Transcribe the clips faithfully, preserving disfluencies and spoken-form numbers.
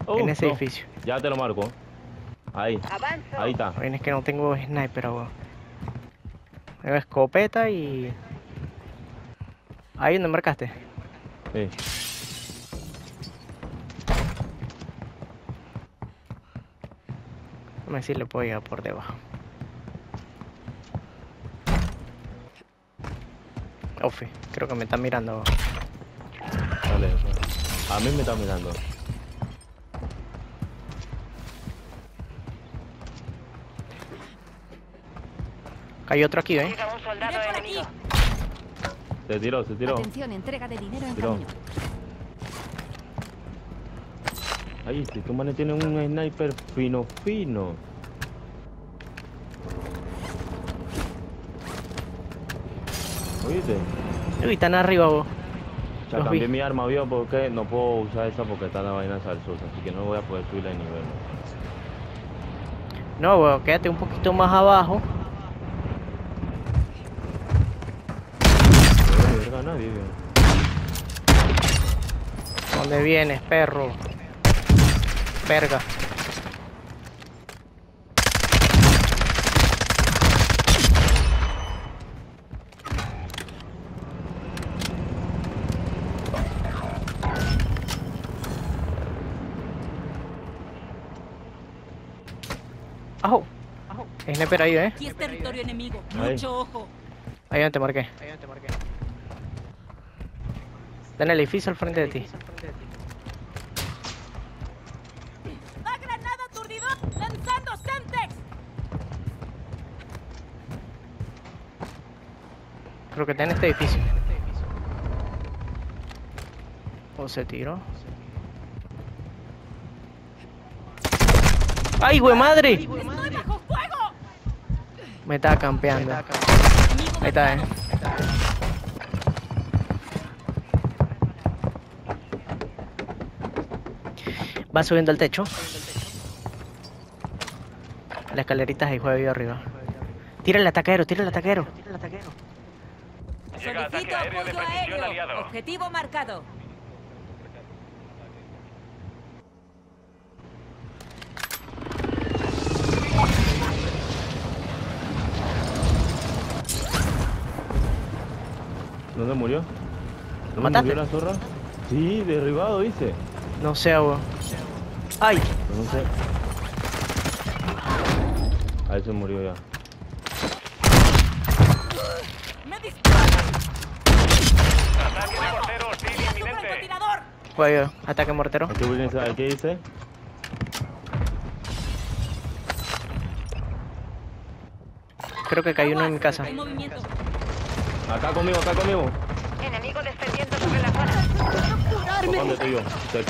Uh, En ese no. edificio. Ya te lo marco. Ahí. Avanzo. Ahí está. Oye, es que no tengo sniper, weón. Tengo escopeta y... Ahí donde marcaste. Sí. Vamos a ver si le puedo llegar por debajo. Ofi, creo que me está mirando. Dale, eso. A mí me está mirando. Hay otro aquí, ¿eh? Llega un soldado Mirad por enemigo. aquí. Se tiró, se tiró. Atención, entrega de dinero en Tiró. camino. Ahí, si tu manes tiene un sniper fino, fino. ¿Oíste? Uy, están arriba, vos. Ya Los cambié vi. mi arma, vio, porque no puedo usar esa porque está la vaina salsosa, así que no voy a poder subirla de nivel. No, weón, quédate un poquito más abajo. No verga a nadie, vio. ¿Dónde vienes, perro? Verga. ¡Ajo! Sniper ahí, ¿eh? Aquí es territorio enemigo. Ahí. Mucho ojo. Ahí donde te marqué. Ahí donde te marqué. Está en el edificio al frente de ti. ¡Va granada aturdidor! ¡Lanzando Semtex! Creo que está en este edificio. ¿O se tiró? ¡Ay, güey madre! ¡Estoy bajo fuego! Me está campeando. Enemigo Ahí está, eh. marcado. Va subiendo al techo. Las escaleritas ahí juega vivo arriba. Tira el ataquero, tira el ataquero. Llega ataque Solicito aéreo de apoyo precisión aéreo. aliado. Objetivo marcado. ¿Dónde murió? ¿No mataste? murió la zorra? Sí, derribado, dice. No sé, weón. ¡Ay! No sé. Ahí se murió ya. ¡Me disparan! Ataque de mortero hostil ¡Voy a su inminente. francotirador! Fue ataque mortero. Aquí dice, aquí dice. Creo que cayó uno en mi casa. Hay movimiento. Acá conmigo, acá conmigo. Enemigo descendiendo sobre la zona. ¿Por dónde estoy yo? Cerca.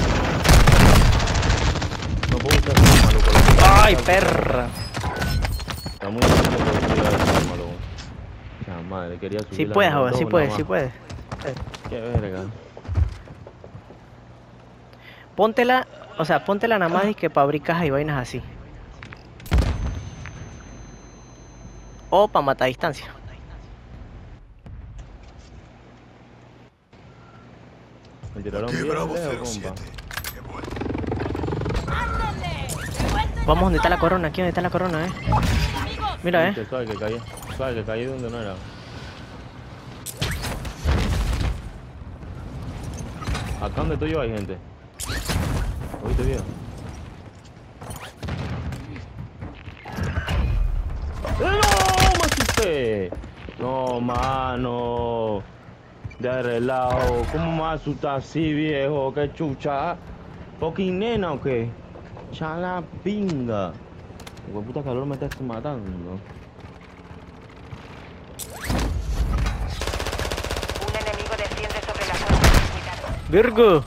No puedo usar esa arma, loco. ¡Ay, perra! Está muy difícil de usar esa arma, loco. Ya, madre, quería subir Sí la puedes, nivel weón, sí dos, puedes, nada sí más. puedes. Qué verga. Póntela, o sea, póntela nada más y que fabricas y vainas así. O para matar a distancia. Me tiraron Aquí bien Bravo lejos, cero compa. siete. Qué bueno. ¡Ándale! ¡Revuelto en Vamos la donde está la zona! corona, aquí donde está la corona, eh. ¡Enemigos! Mira, eh. Que suave que caí. Suave que caí donde no era. Acá donde estoy yo hay gente. ¿Oíste bien? ¡Eh, ¡No! ¡Me asusté! No, mano. De relajo. ¿Cómo me asustas así, viejo? ¿Qué chucha? ¿Fucking nena o qué? Chala pinga. Hijo de puta calor me estás matando. Un enemigo desciende sobre la zona. Cuidado. Virgo.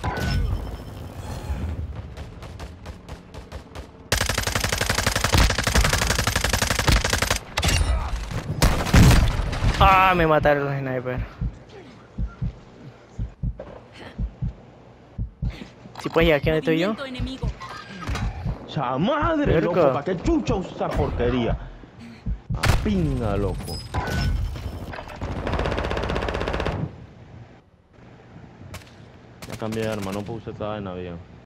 Ah, me mataron los snipers. Si puedes llegar aquí donde estoy yo. Movimiento enemigo. ¡Cha madre, Verga. loco! ¿Para qué chucha usa esa porquería? A pinga, loco. Ya cambié de arma, no puedo usar esta vaina bien.